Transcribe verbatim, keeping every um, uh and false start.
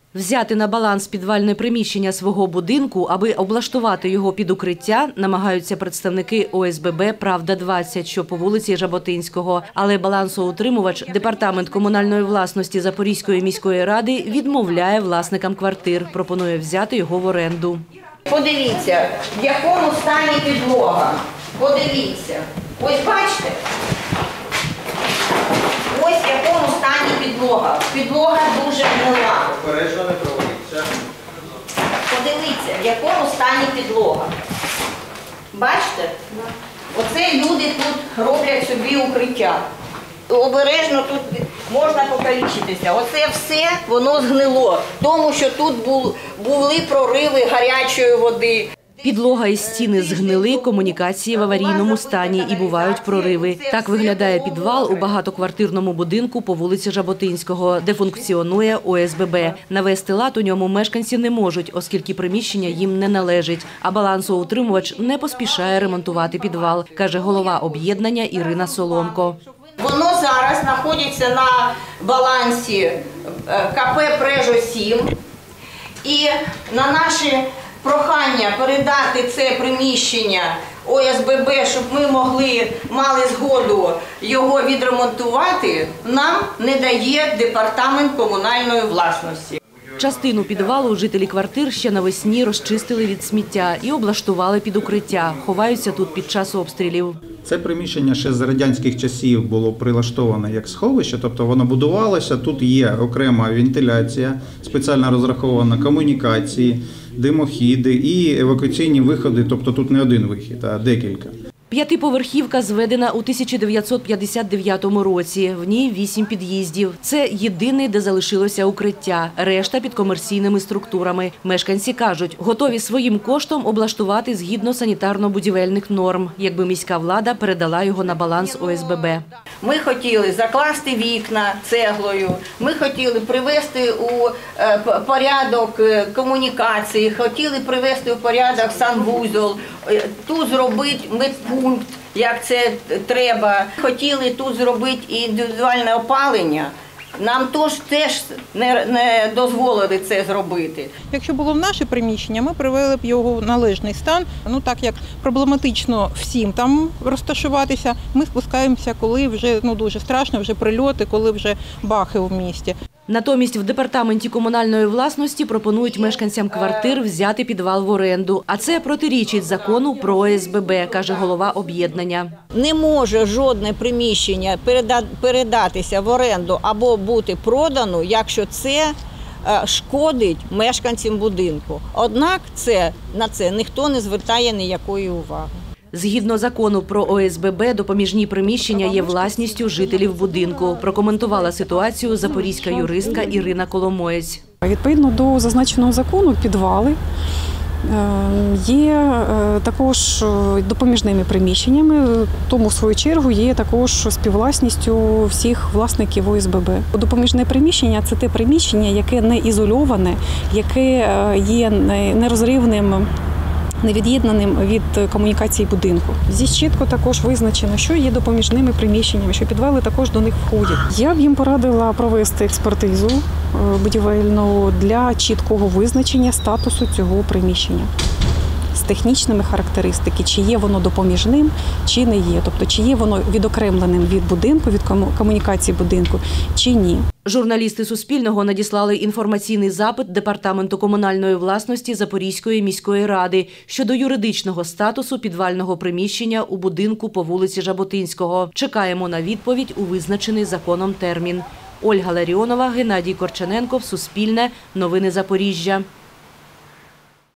Взяти на баланс підвальне приміщення свого будинку, аби облаштувати його під укриття, намагаються представники О С Б Б «Правда двадцять», що по вулиці Жаботинського. Але балансоутримувач, департамент комунальної власності Запорізької міської ради, відмовляє власникам квартир, пропонує взяти його в оренду. Подивіться, в якому стані підлога. Подивіться. Ось бачите? Ось в якому стані підлога. Підлога дуже гнила. Попереджено не проводиться. Подивіться, в якому стані підлога. Бачите? Оце люди тут роблять собі укриття. Обережно тут можна покалічитися. Оце все, воно згнило. Тому що тут були прориви гарячої води. Підлога і стіни згнили, комунікації в аварійному стані і бувають прориви. Так виглядає підвал у багатоквартирному будинку по вулиці Жаботинського, де функціонує О С Б Б. Навести лад у ньому мешканці не можуть, оскільки приміщення їм не належить. А балансоутримувач не поспішає ремонтувати підвал, каже голова об'єднання Ірина Соломко. Воно зараз знаходиться на балансі К П «Прежо сім». І на наші прохання передати це приміщення О С Б Б, щоб ми могли, мали згоду його відремонтувати, нам не дає департамент комунальної власності. Частину підвалу жителі квартир ще навесні розчистили від сміття і облаштували під укриття. Ховаються тут під час обстрілів. Це приміщення ще з радянських часів було прилаштоване як сховище, тобто воно будувалося, тут є окрема вентиляція, спеціально розрахована комунікації, димохіди і евакуаційні виходи, тобто тут не один вихід, а декілька. П'ятиповерхівка зведена у тисяча дев'ятсот п'ятдесят дев'ятому році. В ній вісім під'їздів. Це єдине, де залишилося укриття. Решта під комерційними структурами. Мешканці кажуть, готові своїм коштом облаштувати згідно санітарно-будівельних норм, якби міська влада передала його на баланс О С Б Б. Ми хотіли закласти вікна цеглою, ми хотіли привести у порядок комунікації, хотіли привести у порядок санвузол, тут зробити медпункт, як це треба. Хотіли тут зробити і індивідуальне опалення. Нам тож теж не, не дозволили це зробити. Якщо було в наше приміщення, ми привели б його в належний стан. Ну так як проблематично всім там розташуватися, ми спускаємося, коли вже ну дуже страшно, вже прильоти, коли вже бахи у місті. Натомість в департаменті комунальної власності пропонують мешканцям квартир взяти підвал в оренду. А це протирічить закону про О С Б Б, каже голова об'єднання. Не може жодне приміщення передатися в оренду або бути продано, якщо це шкодить мешканцям будинку. Однак це, на це ніхто не звертає ніякої уваги. Згідно закону про О С Б Б, допоміжні приміщення є власністю жителів будинку. Прокоментувала ситуацію запорізька юристка Ірина Коломоєць. Відповідно до зазначеного закону, підвали є також допоміжними приміщеннями, тому в свою чергу є також співвласністю всіх власників О С Б Б. Допоміжне приміщення – це те приміщення, яке не ізольоване, яке є нерозривним, невід'єднаним від комунікації будинку. Здесь чітко також визначено, що є допоміжними приміщеннями, що підвали також до них входять. Я б їм порадила провести експертизу будівельну для чіткого визначення статусу цього приміщення з технічними характеристики, чи є воно допоміжним, чи не є. Тобто, чи є воно відокремленим від будинку, від комунікації будинку, чи ні. Журналісти Суспільного надіслали інформаційний запит Департаменту комунальної власності Запорізької міської ради щодо юридичного статусу підвального приміщення у будинку по вулиці Жаботинського. Чекаємо на відповідь у визначений законом термін. Ольга Ларіонова, Геннадій Корчененков, Суспільне, Новини Запоріжжя.